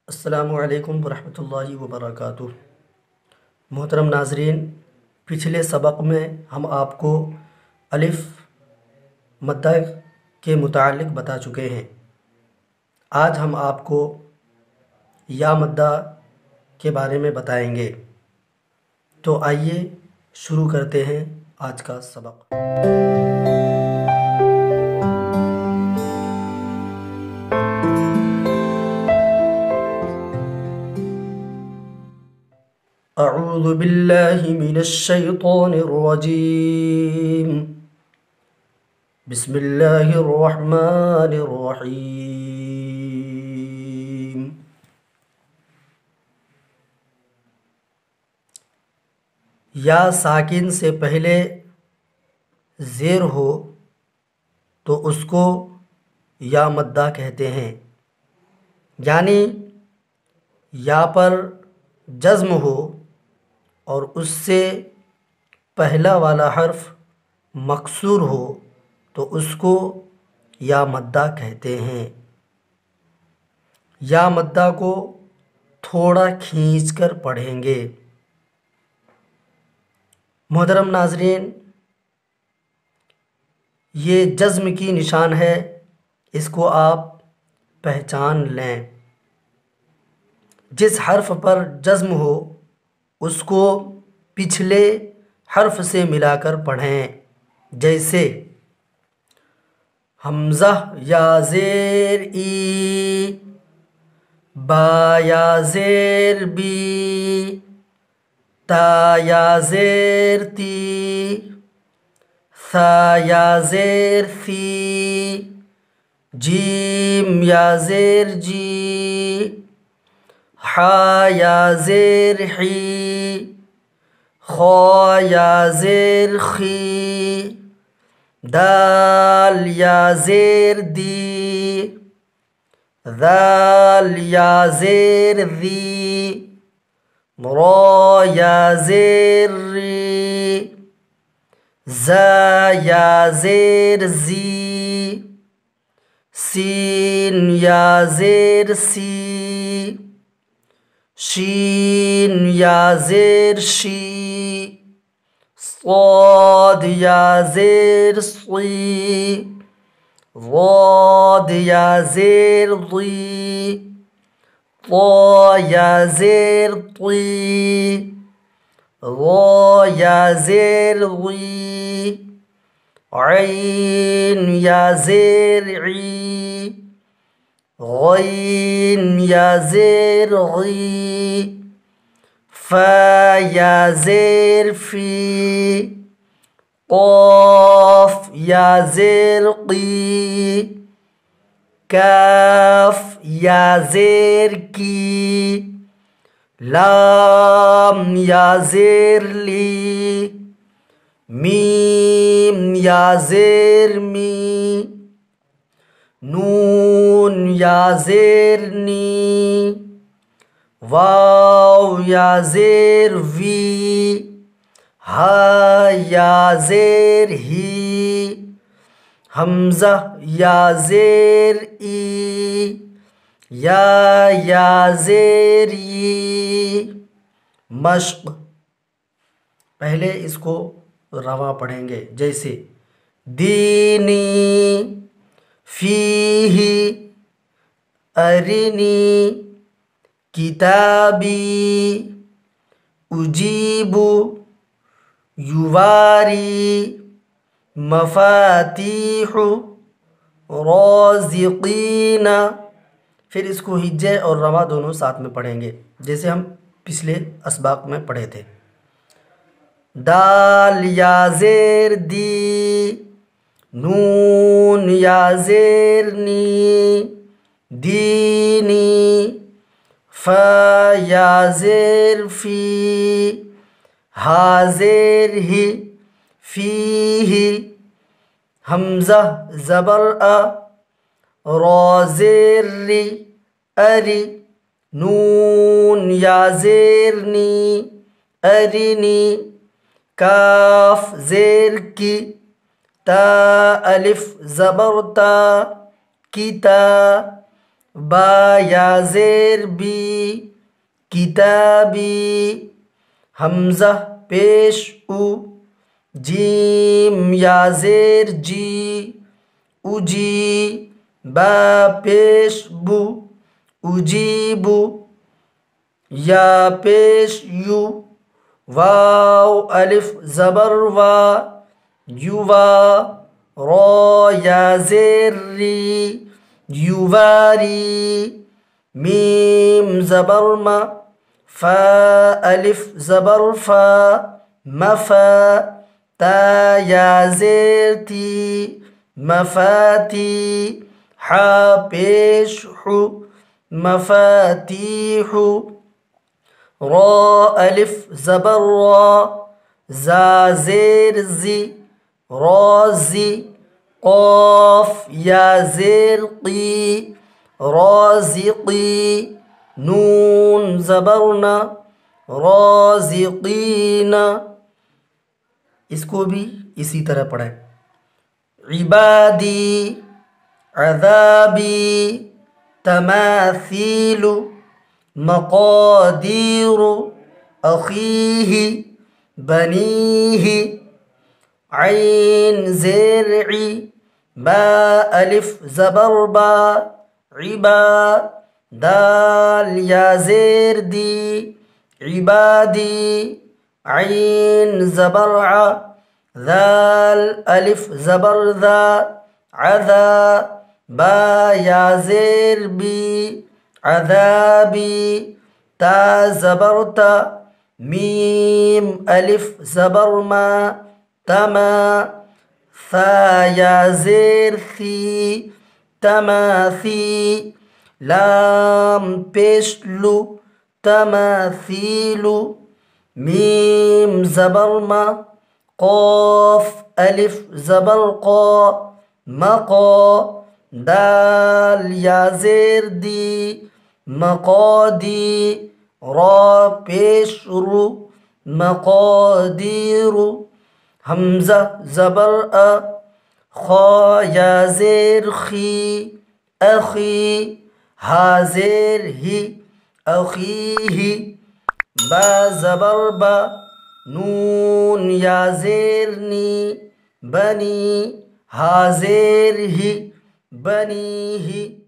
السلام علیکم ورحمۃ اللہ وبرکاتہ۔ محترم ناظرین، پچھلے سبق میں ہم آپ کو الف مدہ کے متعلق بتا چکے ہیں۔ آج ہم آپ کو یا مدہ کے بارے میں بتائیں گے۔ تو آئیے شروع کرتے ہیں آج کا سبق۔ اعوذ باللہ من الشیطان الرجیم، بسم اللہ الرحمن الرحیم۔ یا ساکن سے پہلے زیر ہو تو اس کو یا مدہ کہتے ہیں، یعنی یا پر جزم ہو اور اس سے پہلا والا حرف مکسور ہو تو اس کو یا مدہ کہتے ہیں۔ یا مدہ کو تھوڑا کھینچ کر پڑھیں گے۔ محترم ناظرین، یہ جزم کی نشان ہے، اس کو آپ پہچان لیں۔ جس حرف پر جزم ہو اس کو پچھلے حرف سے ملا کر پڑھیں، جیسے حمزہ یا زیر ای، با یا زیر بی، تا یا زیر تی، ثا یا زیر ثی، جیم یا زیر جی، حا یا زیر حی، خا یا زیر خی، دال یا زیر دی، ذال یا زیر ذی، را یا زیر ری، زا یا زیر زی، سین یا زیر سی، شین یا زیر شی، صاد یا زیر صی، ضاد یا زیر ضی، طا یا زیر طی، ظا یا زیر ضی، عین یا زیر عی، غین یا زیر غی، فا یا زیر فی، قاف یا زیر قی، کاف یا زیر کی، لام یا زیر لی، میم یا زیر می، نون یا زیر نی، واو یا زیر وی، ہا یا زیر ہی، حمزہ یا زیر ای، یا زیر ی۔ مشق، پہلے اس کو رواں پڑھیں گے، جیسے دینی، فیہ، ارنی، کتابی، اجیب، یواری، مفاتیح، رازقین۔ پھر اس کو ہجے اور رواں دونوں ساتھ میں پڑھیں گے، جیسے ہم پچھلے اسباق میں پڑھے تھے۔ دال یا زیر دی، نون یا زیر نی، دینی، فا یا زیر فی، ہا زیر ہی، فیہ، حمزہ زبر آ، را زیر ری، اری، نون یا زیر نی، ارنی، کاف زیر کی، تا الف زبر تا، کتا، با یا زیر بی کتابی حمزہ پیش او جیم یا زیر جی اجی با پیش بو اجیبو یا پیش یو واو الف زبر وا یوا را یا زیر ری یواری میم زبر ما فا الف زبر فا مفا تا یا زیر تی مفاتی حا پیش حو مفاتیح را الف زبر را زا زیر زی رازی قاف یا زیر قی رازقی نون زبرنا رازقین. اس کو بھی اسی طرح پڑھیں. عبادی عذابی تماثیل مقادیر اخیہ بنیہ عین زرعی با الف زبر با عبا دال یا زیر دی عبادی عین زبر ع ذال الف زبر ذا عذا با یا زیر بی عذابی تا زبر تا میم الف زبر ما تما ثا یا زیر ثی تماثی لام پیش لو تماثیلو میم زبر ما قاف الف زبر قا مقا دال یا زیر دی مقادی را پیش رو مقادیر حمزہ زبر ا خا یا زیر خی اخی ہا زیر ہی اخیہ با زبر با نون یا زیر نی بنی ہا زیر ہی بنیہ